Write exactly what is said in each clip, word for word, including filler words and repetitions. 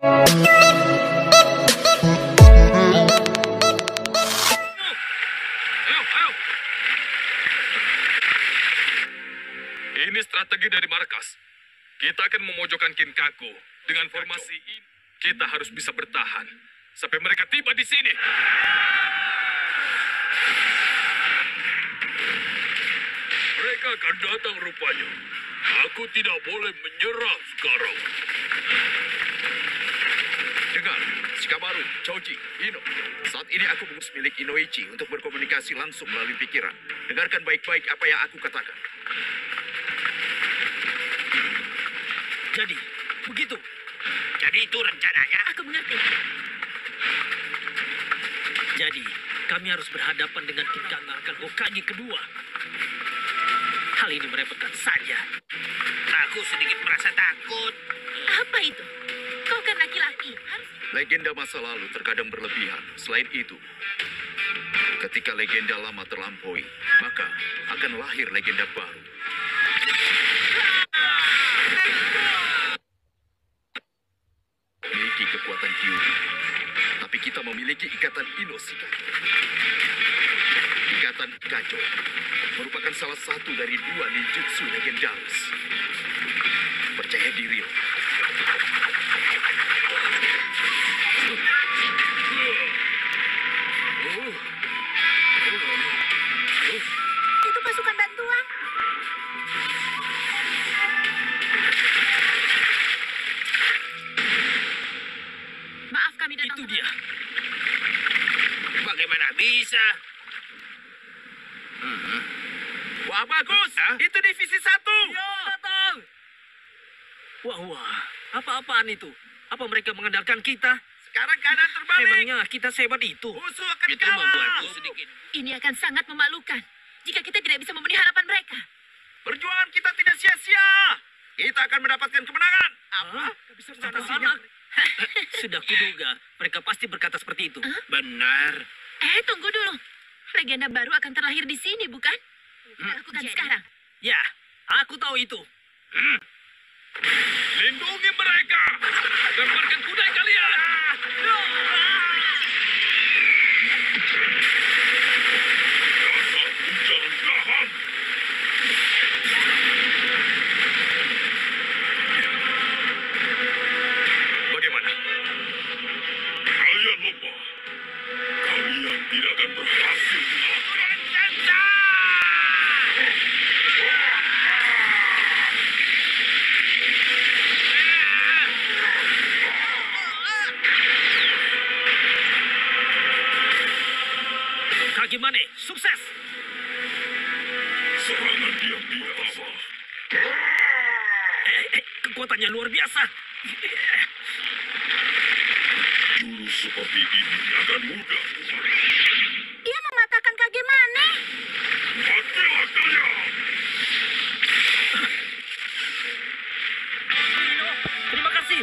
Ini strategi dari markas. Kita akan memojokkan Kinkaku. Dengan formasi ini, kita harus bisa bertahan sampai mereka tiba di sini. Mereka akan datang rupanya. Aku tidak boleh menyerah sekarang. Dengar, Shikamaru, Choji, Ino. Saat ini aku mengurus milik Inoichi untuk berkomunikasi langsung melalui pikiran. Dengarkan baik-baik apa yang aku katakan. Jadi, begitu. Jadi itu rencananya. Aku mengerti. Jadi, kami harus berhadapan dengan Kinkaku Hokage kedua. Hal ini merepotkan saja. Aku sedikit merasa takut. Apa itu? Kau kan laki-laki. Harus... Legenda masa lalu terkadang berlebihan. Selain itu, ketika legenda lama terlampaui, maka akan lahir legenda baru. Memiliki kekuatan Kyuubi, tapi kita memiliki ikatan Inoshika. Ikatan Ikacho merupakan salah satu dari dua ninjutsu legendaris. Percaya diri. Itu pasukan bantuan. Maaf kami datang. Itu dia. Bagaimana bisa? Wah, bagus. Itu divisi satu. Datang. Wah, wah. Apa-apaan itu? Apa mereka mengandalkan kita? Sekarang keadaan terbalik. Memangnya kita sehebat itu? Musuh akan Itu kalah. membuatku sedikit. Ini akan sangat memalukan jika kita tidak bisa memenuhi harapan mereka. Perjuangan kita tidak sia-sia. Kita akan mendapatkan kemenangan. Apa? Bisa anak. Sudah kuduga, mereka pasti berkata seperti itu. Benar. Eh, tunggu dulu. Legenda baru akan terlahir di sini, bukan? Kita lakukan Jadi? sekarang. Ya, aku tahu itu. Lindungi mereka. Lemparkan kuda kalian. Bagaimana? Kalian lemah. Kalian tidak akan berhasil. Kagimane, sukses! Serangan diam-diam. Eh, eh, kekuatannya luar biasa. Jurus seperti ini akan mudah. Dia mematahkan Kagemane. Matilah kalian. Ino, terima kasih.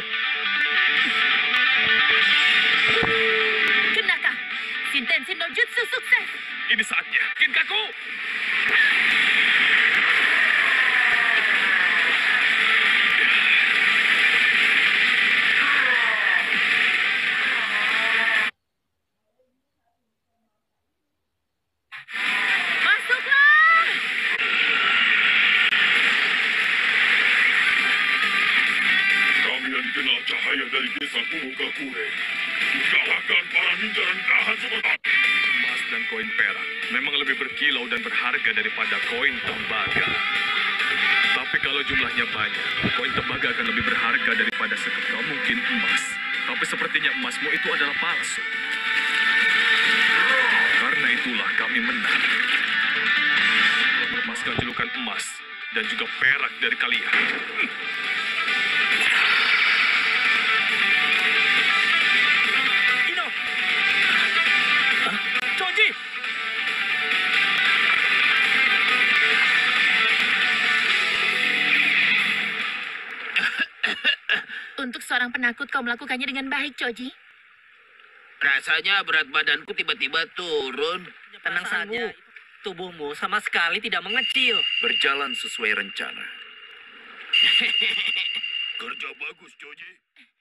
Kenaka, Shintensen no Jutsu sukses. Ini saatnya. Kinkaku. Masuklah! Kami yang dikenal cahaya dari desa Kumogakure. Kalahkan para ninja rendahan seperti emas dan koin perak memang lebih berkilau dan berharga daripada koin tembaga. Tapi kalau jumlahnya banyak, koin tembaga akan lebih berharga daripada seketika mungkin emas. Tapi sepertinya emasmu itu adalah palsu. Karena itulah kami menang. Melepaskan julukan emas dan juga perak dari kalian. Ino! Hah? Choji! Untuk seorang penakut kau melakukannya dengan baik, Choji. Rasanya berat badanku tiba-tiba turun. Tenang saja. Tubuhmu sama sekali tidak mengecil. Berjalan sesuai rencana. Kerja bagus, Choji.